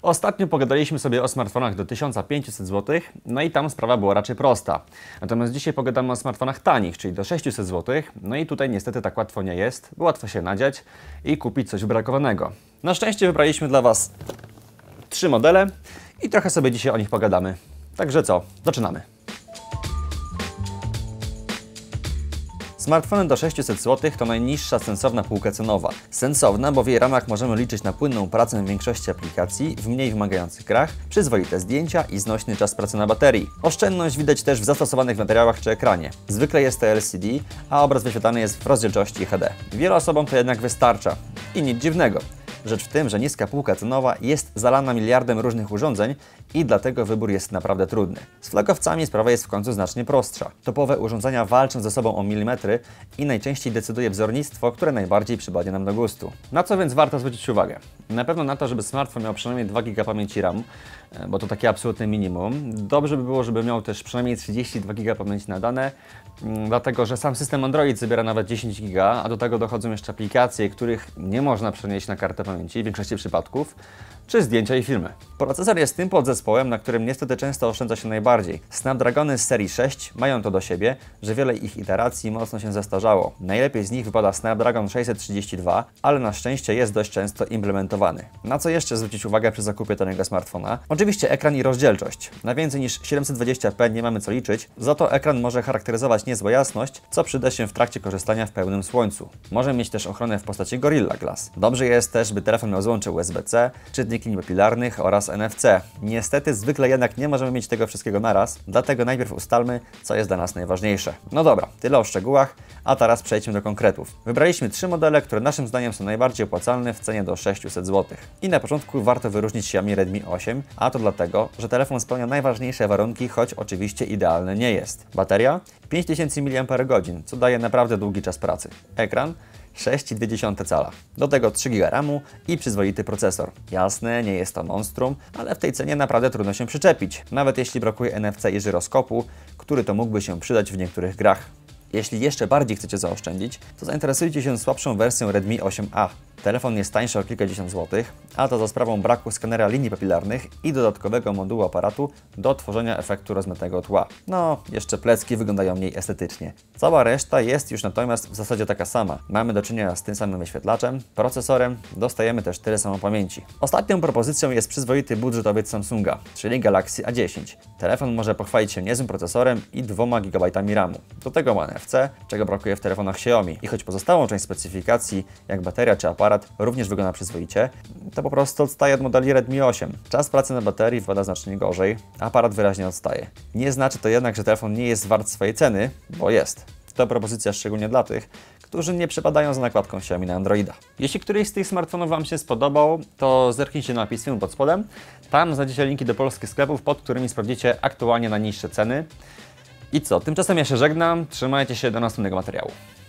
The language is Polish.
Ostatnio pogadaliśmy sobie o smartfonach do 1500 zł, no i tam sprawa była raczej prosta. Natomiast dzisiaj pogadamy o smartfonach tanich, czyli do 600 zł, no i tutaj niestety tak łatwo nie jest, bo łatwo się nadziać i kupić coś wybrakowanego. Na szczęście wybraliśmy dla Was 3 modele i trochę sobie dzisiaj o nich pogadamy. Także co, zaczynamy. Smartfony do 600 zł to najniższa sensowna półka cenowa. Sensowna, bo w jej ramach możemy liczyć na płynną pracę w większości aplikacji, w mniej wymagających grach, przyzwoite zdjęcia i znośny czas pracy na baterii. Oszczędność widać też w zastosowanych materiałach czy ekranie. Zwykle jest to LCD, a obraz wyświetlany jest w rozdzielczości HD. Wielu osobom to jednak wystarcza. I nic dziwnego. Rzecz w tym, że niska półka cenowa jest zalana miliardem różnych urządzeń i dlatego wybór jest naprawdę trudny. Z flagowcami sprawa jest w końcu znacznie prostsza. Topowe urządzenia walczą ze sobą o milimetry i najczęściej decyduje wzornictwo, które najbardziej przypadnie nam do gustu. Na co więc warto zwrócić uwagę? Na pewno na to, żeby smartfon miał przynajmniej 2 GB pamięci RAM, bo to takie absolutne minimum. Dobrze by było, żeby miał też przynajmniej 32 GB pamięci na dane, dlatego że sam system Android zabiera nawet 10 GB, a do tego dochodzą jeszcze aplikacje, których nie można przenieść na kartę pamięci w większości przypadków, czy zdjęcia i filmy. Procesor jest tym podzespołem, na którym niestety często oszczędza się najbardziej. Snapdragony z serii 6 mają to do siebie, że wiele ich iteracji mocno się zestarzało. Najlepiej z nich wypada Snapdragon 632, ale na szczęście jest dość często implementowany. Na co jeszcze zwrócić uwagę przy zakupie takiego smartfona? Oczywiście ekran i rozdzielczość. Na więcej niż 720p nie mamy co liczyć, za to ekran może charakteryzować niezła jasność, co przyda się w trakcie korzystania w pełnym słońcu. Może mieć też ochronę w postaci Gorilla Glass. Dobrze jest też, by telefon miał złącze USB-C, czytnik linii papilarnych oraz NFC. Niestety zwykle jednak nie możemy mieć tego wszystkiego naraz, dlatego najpierw ustalmy, co jest dla nas najważniejsze. No dobra, tyle o szczegółach, a teraz przejdźmy do konkretów. Wybraliśmy 3 modele, które naszym zdaniem są najbardziej opłacalne w cenie do 600 zł. I na początku warto wyróżnić Xiaomi Redmi 8, a to dlatego, że telefon spełnia najważniejsze warunki, choć oczywiście idealny nie jest. Bateria 5000 mAh, co daje naprawdę długi czas pracy. Ekran 6,2 cala. Do tego 3 GB RAMu i przyzwoity procesor. Jasne, nie jest to monstrum, ale w tej cenie naprawdę trudno się przyczepić, nawet jeśli brakuje NFC i żyroskopu, który to mógłby się przydać w niektórych grach. Jeśli jeszcze bardziej chcecie zaoszczędzić, to zainteresujcie się słabszą wersją Redmi 8A. Telefon jest tańszy o kilkadziesiąt złotych, a to za sprawą braku skanera linii papilarnych i dodatkowego modułu aparatu do tworzenia efektu rozmytego tła. No, jeszcze plecki wyglądają mniej estetycznie. Cała reszta jest już natomiast w zasadzie taka sama. Mamy do czynienia z tym samym wyświetlaczem, procesorem, dostajemy też tyle samo pamięci. Ostatnią propozycją jest przyzwoity budżetowiec Samsunga, czyli Galaxy A10. Telefon może pochwalić się niezłym procesorem i 2 GB RAMu. Do tego ma NFC, czego brakuje w telefonach Xiaomi. I choć pozostałą część specyfikacji, jak bateria czy aparat, również wygląda przyzwoicie, to po prostu odstaje od modeli Redmi 8. Czas pracy na baterii wypada znacznie gorzej, a aparat wyraźnie odstaje. Nie znaczy to jednak, że telefon nie jest wart swojej ceny, bo jest. To propozycja szczególnie dla tych, którzy nie przepadają za nakładką Xiaomi na Androida. Jeśli któryś z tych smartfonów Wam się spodobał, to zerknijcie na opis filmu pod spodem. Tam znajdziecie linki do polskich sklepów, pod którymi sprawdzicie aktualnie najniższe ceny. I co? Tymczasem ja się żegnam, trzymajcie się do następnego materiału.